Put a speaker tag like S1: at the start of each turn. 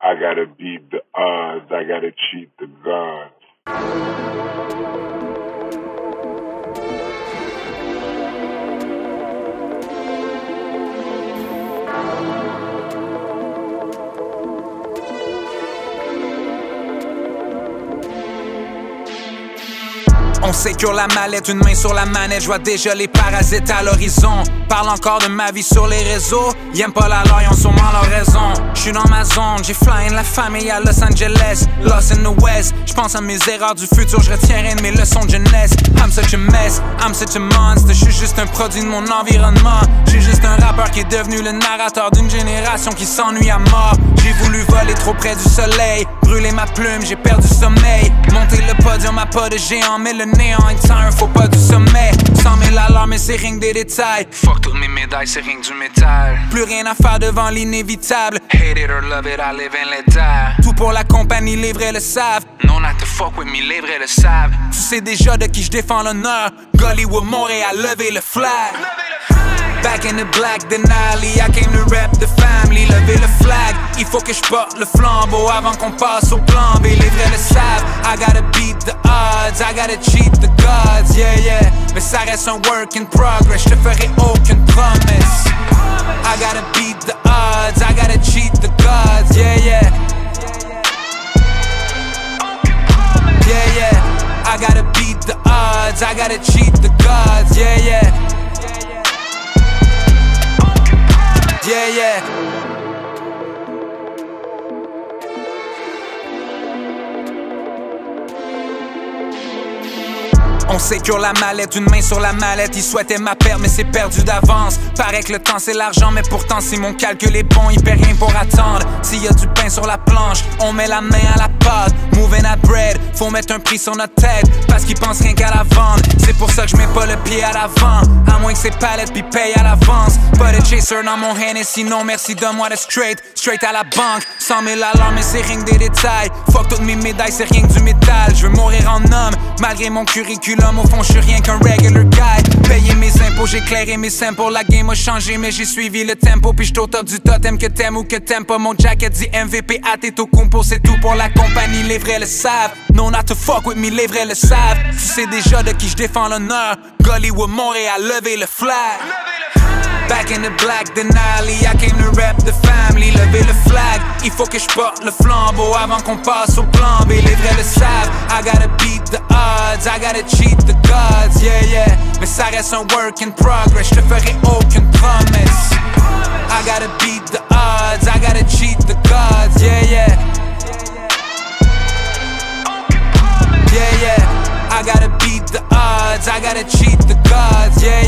S1: I gotta beat the odds, I gotta cheat the gods.
S2: On sécure la mallette, une main sur la manette, je vois déjà les parasites à l'horizon. Parle encore de ma vie sur les réseaux, ils aiment pas la loi, ils ont sûrement leur raison. J'suis dans ma zone, j'ai fly in la famille à Los Angeles, lost in the West. J'pense à mes erreurs du futur, je retiendrai de mes leçons de jeunesse. I'm such a mess, I'm such a monster, j'suis juste un produit de mon environnement. J'suis juste un rappeur qui est devenu le narrateur d'une génération qui s'ennuie à mort. J'ai voulu voler trop près du soleil, brûler ma plume, j'ai perdu sommeil. Monter le podium à pas de géant, mais le néant est un faux pas du sommet. 100 000 alarmes mais c'est rien que des détails. Fuck toutes mes médailles, c'est rien que du métal. Plus rien à faire devant l'inévitable. Hate it or love it, I live and let die. Tout pour la compagnie, les vrais le savent. No not to fuck with me, les vrais le savent. Tu sais déjà de qui je défends l'honneur. Gollywood, Montréal, levez le flag. Back in the black Denali, I came to rap the family, lever le flag. Il faut que je porte le flambeau avant qu'on passe au plan B. Les vrais le savent, I gotta beat the odds, I gotta cheat the gods, yeah yeah. Mais ça reste un work in progress, je te ferai aucune promesse. I gotta beat the odds, I gotta cheat the gods, yeah yeah. Yeah yeah, I gotta beat the odds, I gotta cheat the gods, yeah yeah. Yeah, yeah. On sécure la mallette, une main sur la mallette. Ils souhaitaient ma perte, mais c'est perdu d'avance. Paraît que le temps c'est l'argent, mais pourtant si mon calcul est bon, il paie rien pour attendre. S'il y a du pain sur la planche, on met la main à la pâte. Moving at bread, faut mettre un prix sur notre tête, parce qu'ils pensent rien qu'à la vente. C'est pour ça que je mets pas le pied à l'avant, à moins que c'est palette puis paye à l'avance. Pas de chaser dans mon hand et sinon merci, donne-moi de straight à la banque. 100 000 alarmes mais c'est rien que des détails. Fuck toutes mes médailles, c'est rien que du métal. Je veux mourir en homme, malgré mon curriculum. Au fond, je suis rien qu'un regular guy. Payer mes impôts, j'ai clairé mes samples. La game a changé, mais j'ai suivi le tempo. Puis j'suis au top du totem, que t'aimes ou que t'aimes pas. Mon jacket dit MVP à tes taux compo. C'est tout pour la compagnie, les vrais le savent. No not to fuck with me, les vrais le savent. Tu sais déjà de qui je défends l'honneur. Gollywood, Montréal, levez le flag. Back in the black Denali, I came to rap the family, lever le flag. Il faut que je porte le flambeau avant qu'on passe au plan B. Les vrais le savent, I gotta beat the odds, I gotta cheat the gods, yeah yeah. Mais ça reste un work in progress, je te ferai aucune promesse. I gotta beat the odds, I gotta cheat the gods, yeah yeah. Yeah yeah, I gotta beat the odds, I gotta cheat the gods, yeah